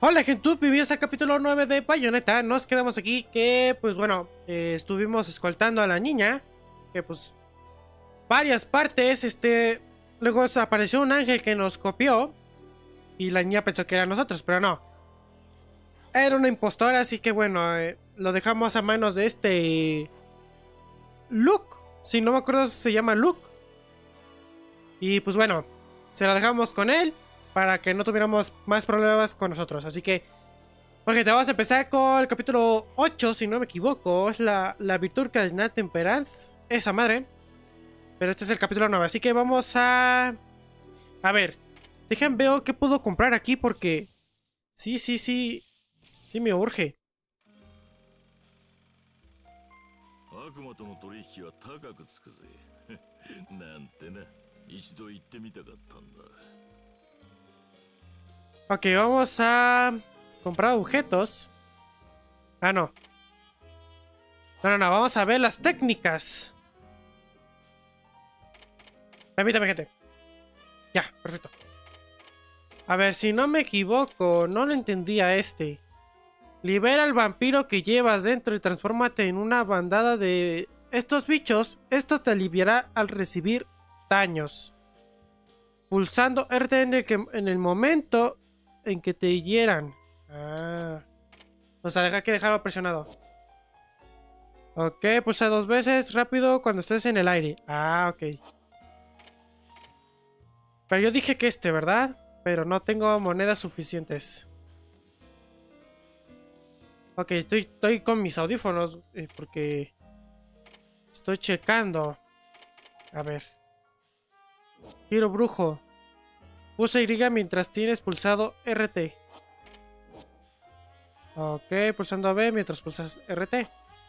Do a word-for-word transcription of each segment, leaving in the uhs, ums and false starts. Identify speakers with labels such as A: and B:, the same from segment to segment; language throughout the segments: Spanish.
A: Hola gente, bienvenidos al capítulo nueve de Bayonetta. Nos quedamos aquí que, pues bueno, eh, estuvimos escoltando a la niña. Que pues, varias partes, este... Luego apareció un ángel que nos copió. Y la niña pensó que era nosotros, pero no. Era una impostora, así que bueno, eh, lo dejamos a manos de este... Luke, si no me acuerdo si se llama Luke. Y pues bueno, se lo dejamos con él para que no tuviéramos más problemas con nosotros. Así que, porque te vamos a empezar con el capítulo ocho, si no me equivoco. Es la, la virtud de temperance. Esa madre. Pero este es el capítulo nueve. Así que vamos a... A ver. Dejen veo qué puedo comprar aquí porque... Sí, sí, sí. Sí me urge. Ok, vamos a comprar objetos. Ah, no. No, no, no. Vamos a ver las técnicas. Permítame, gente. Ya, perfecto. A ver, si no me equivoco, no lo entendía este. Libera al vampiro que llevas dentro y transfórmate en una bandada de estos bichos. Esto te aliviará al recibir daños. Pulsando R T en el, que, en el momento en que te hieran. Ah. O sea, deja que dejarlo presionado. Ok, pulsa dos veces rápido cuando estés en el aire. Ah, ok. Pero yo dije que este, ¿verdad? Pero no tengo monedas suficientes. Ok, estoy, estoy con mis audífonos eh, porque estoy checando. A ver. Giro brujo. Pulsa Y mientras tienes pulsado R T. Ok, pulsando B mientras pulsas R T.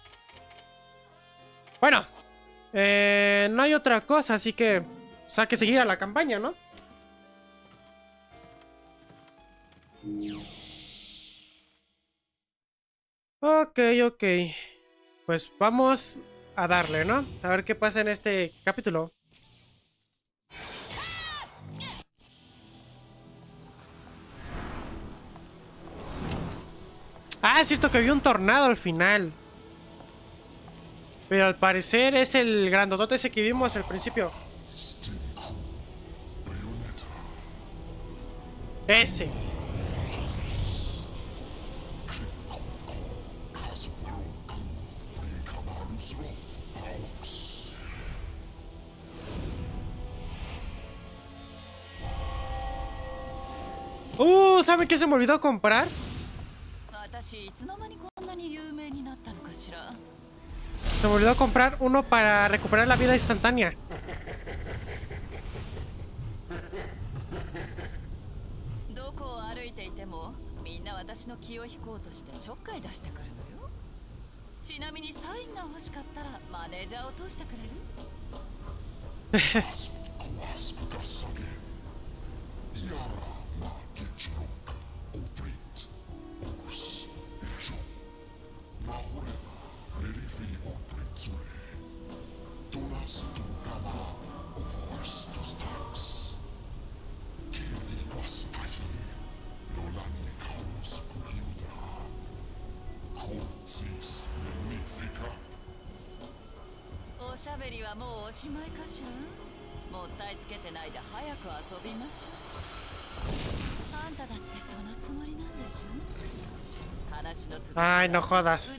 A: Bueno. Eh, no hay otra cosa, así que... O sea, que seguir a la campaña, ¿no? Ok, ok. Pues vamos a darle, ¿no? A ver qué pasa en este capítulo. Ah, es cierto que había un tornado al final. Pero al parecer es el grandotote ese que vimos al principio. Ese. Uh, ¿saben qué se me olvidó comprar? Se me olvidó comprar uno para recuperar la vida instantánea. Ay, no jodas.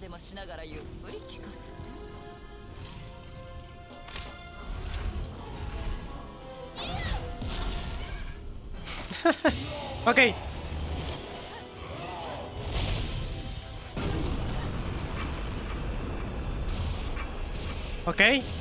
A: Ok. Ok.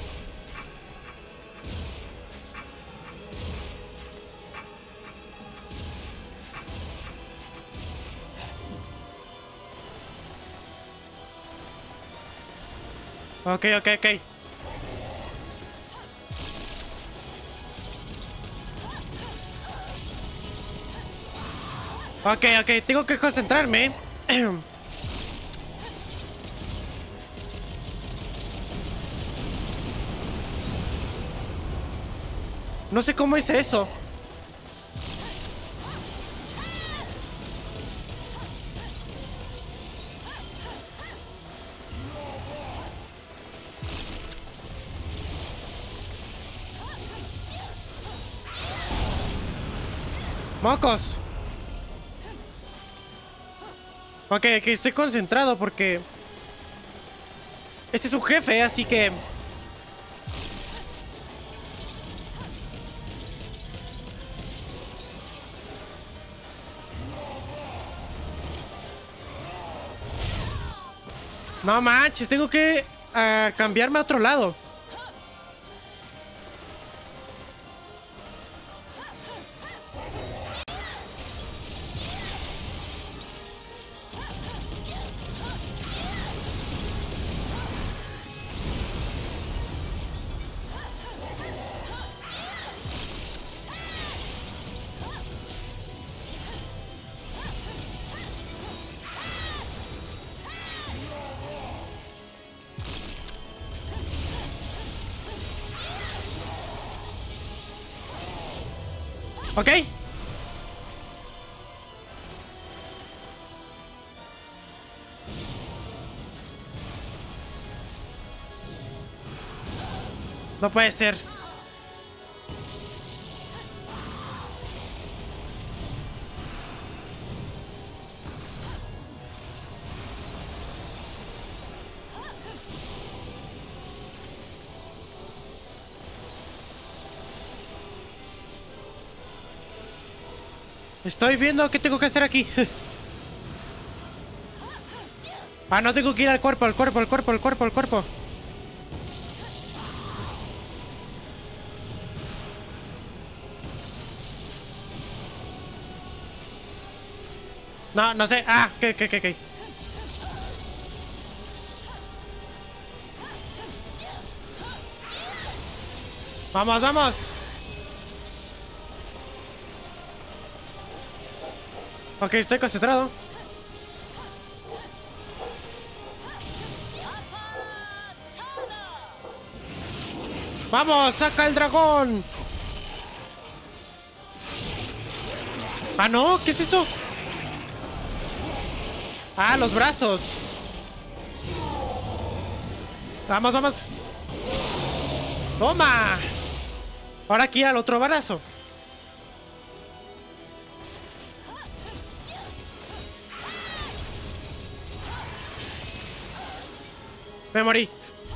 A: Ok, ok, ok. Ok, ok, tengo que concentrarme. No sé cómo hice eso. ¡Mocos! Ok, que estoy concentrado porque... Este es un jefe, así que... No manches, tengo que uh, cambiarme a otro lado. Ok. No puede ser. Estoy viendo qué tengo que hacer aquí. Ah, no tengo que ir al cuerpo, al cuerpo, al cuerpo, al cuerpo, al cuerpo. No, no sé. Ah, ¿qué, qué, qué, qué? Vamos, vamos. Ok, estoy concentrado. ¡Vamos! ¡Saca el dragón! ¡Ah, no! ¿Qué es eso? ¡Ah, los brazos! ¡Vamos, vamos! ¡Toma! Ahora aquí al otro brazo. Me morí.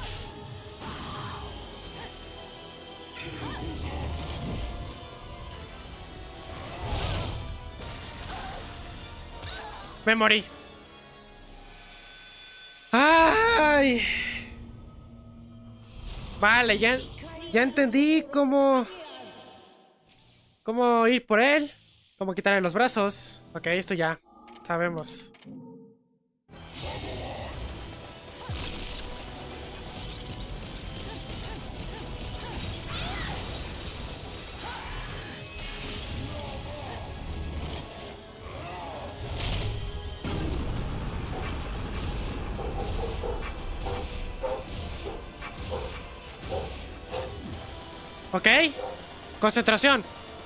A: Me morí. ¡Ay! Vale, ya, ya entendí cómo... Cómo ir por él. Cómo quitarle los brazos. Ok, esto ya sabemos. Ok. Concentración.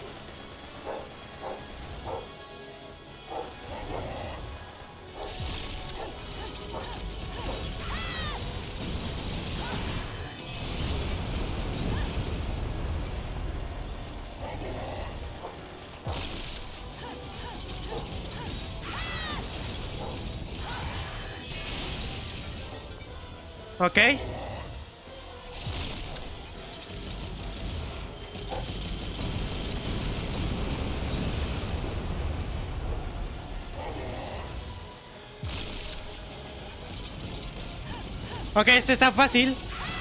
A: Ok. Ok, este está fácil.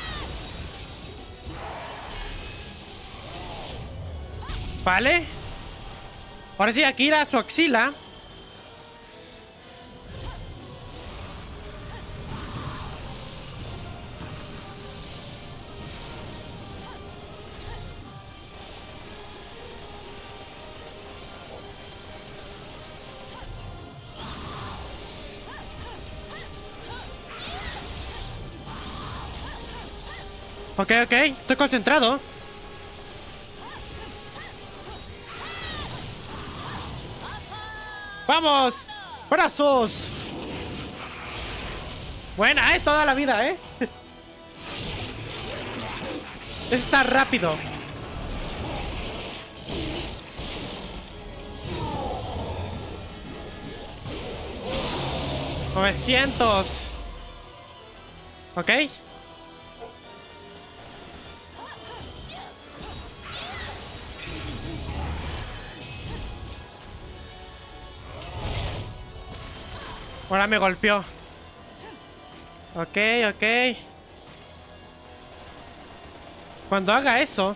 A: Vale. Ahora sí, aquí ir a su axila. Ok, ok, estoy concentrado. ¡Vamos! ¡Brazos! Buena, eh, toda la vida, eh. Ese está rápido. novecientos. Ok. Ahora me golpeó. Ok, ok. Cuando haga eso...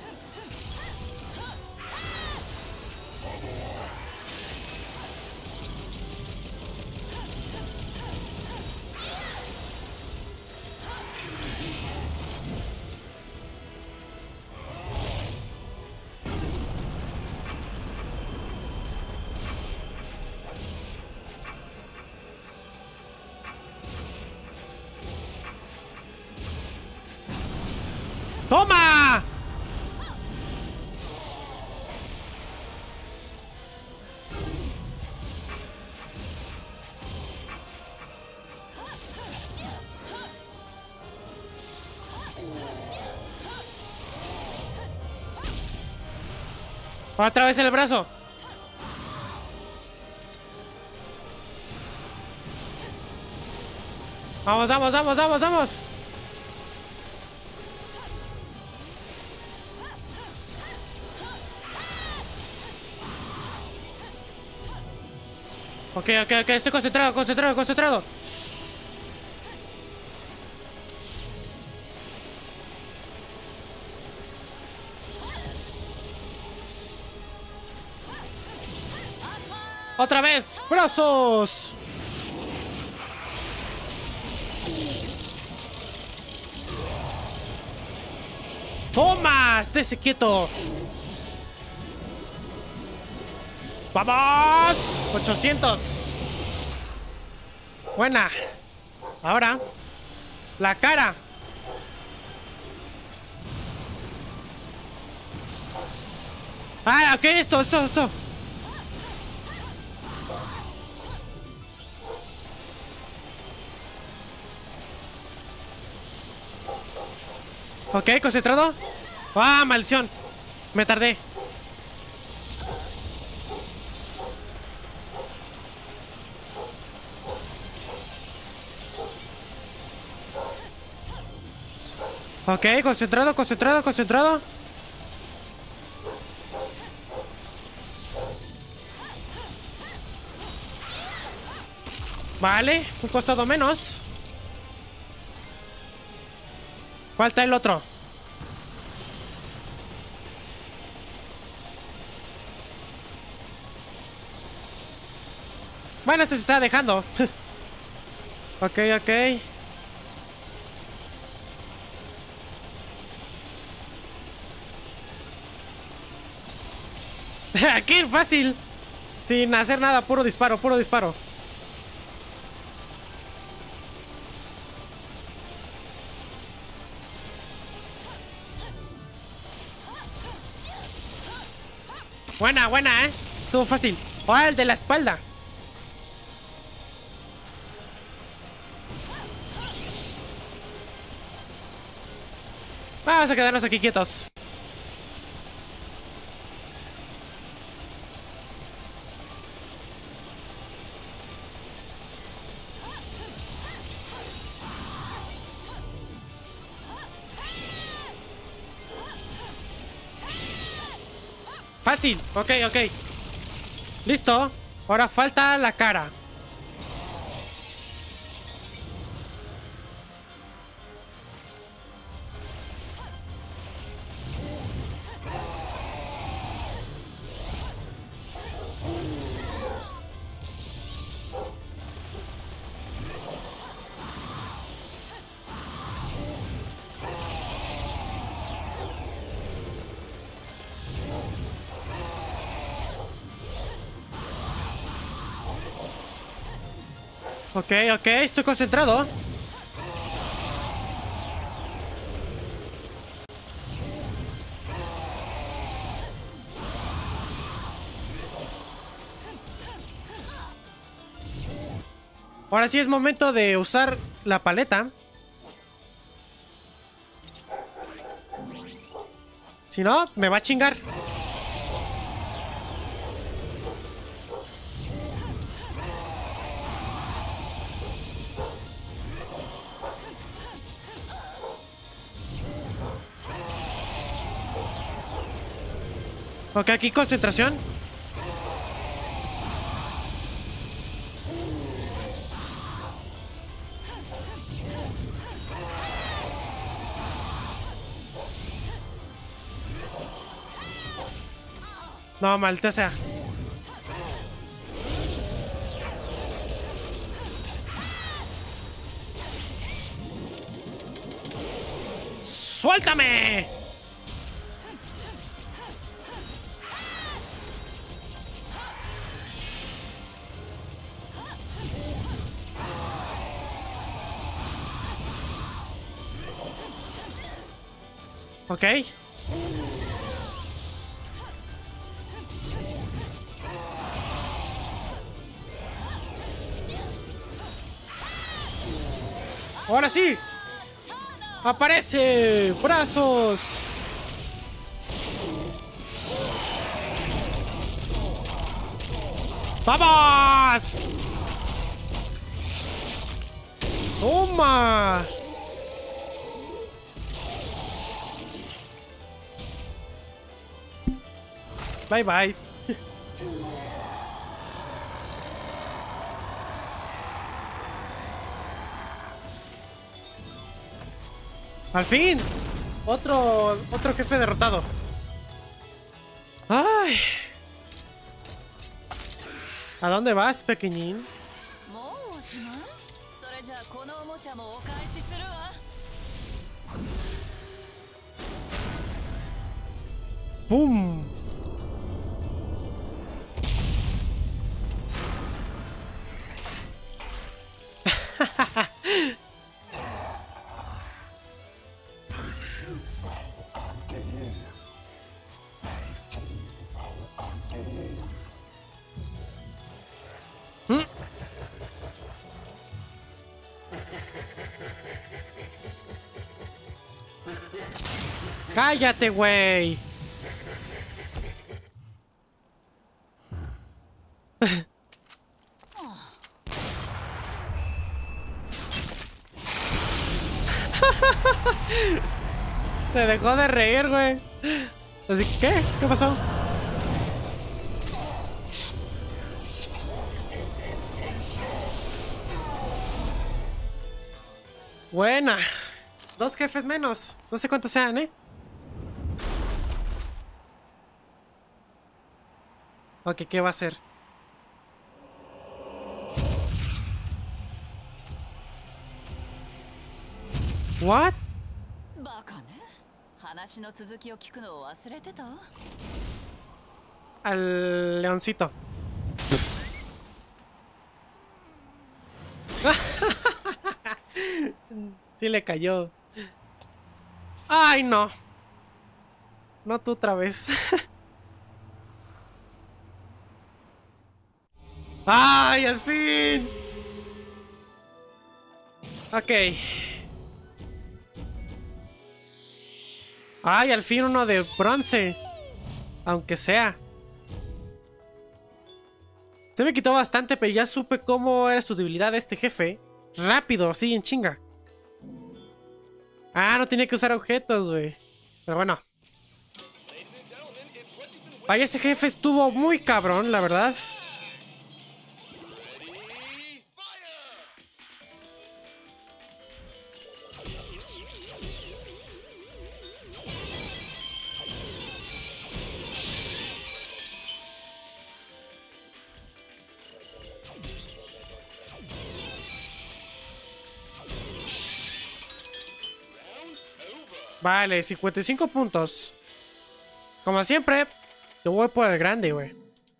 A: ¡Toma! Otra vez el brazo. Vamos, vamos, vamos, vamos, vamos. Ok, ok, ok, estoy concentrado, concentrado, concentrado. Otra vez, brazos. Toma, estése quieto. ¡Vamos! ochocientos. Buena. Ahora, la cara. Ah, ok, esto, esto, esto. Ok, concentrado. Ah, maldición. Me tardé. Ok, concentrado, concentrado, concentrado. Vale, un costado menos. Falta el otro. Bueno, este se está dejando. Ok, ok. ¡Qué fácil! Sin hacer nada, puro disparo, puro disparo. Buena, buena, ¿eh? Estuvo fácil. ¡Oh, el de la espalda! Vamos a quedarnos aquí quietos. Fácil, ok, ok. Listo. Ahora falta la cara. Ok, ok, estoy concentrado. Ahora sí es momento de usar la paleta. Si no, me va a chingar. Ok, aquí concentración. No, maldita sea. ¡Suéltame! Ok. Ahora sí. Aparece. Brazos. ¡Vamos! ¡Toma! Bye bye. Al fin. Otro otro jefe derrotado. Ay. ¿A dónde vas, pequeñín? ¡Pum! ¿Mm? ¡Cállate, güey! Se dejó de reír, güey. Así que, ¿qué? ¿Qué pasó? Buena. Dos jefes menos. No sé cuántos sean, ¿eh? Ok, ¿qué va a hacer? What? Al leoncito. Sí le cayó. Ay, no. No tú otra vez. Ay, al fin. Ok. Ay, al fin uno de bronce. Aunque sea. Se me quitó bastante, pero ya supe cómo era su debilidad de este jefe. Rápido, así en chinga. Ah, no tenía que usar objetos, güey. Pero bueno. Vaya, ese jefe estuvo muy cabrón, la verdad. Vale, cincuenta y cinco puntos. Como siempre, yo voy por el grande, güey.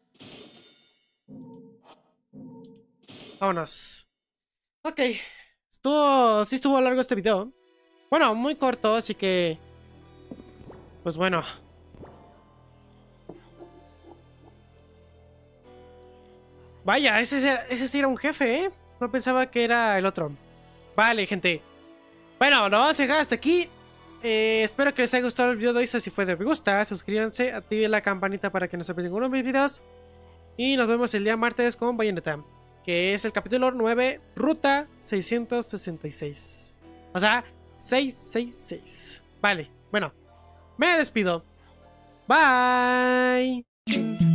A: Vámonos. Ok. Estuvo... Sí estuvo largo este video. Bueno, muy corto, así que... Pues bueno. Vaya, ese, era- ese sí era un jefe, ¿eh? No pensaba que era el otro. Vale, gente. Bueno, lo vamos a dejar hasta aquí. Eh, espero que les haya gustado el video de hoy. Si fue de me gusta, suscríbanse, activen la campanita para que no se pierdan ninguno de mis videos. Y nos vemos el día martes con Bayonetta, que es el capítulo nueve, Ruta seiscientos sesenta y seis. O sea, seiscientos sesenta y seis. Vale, bueno, me despido. Bye.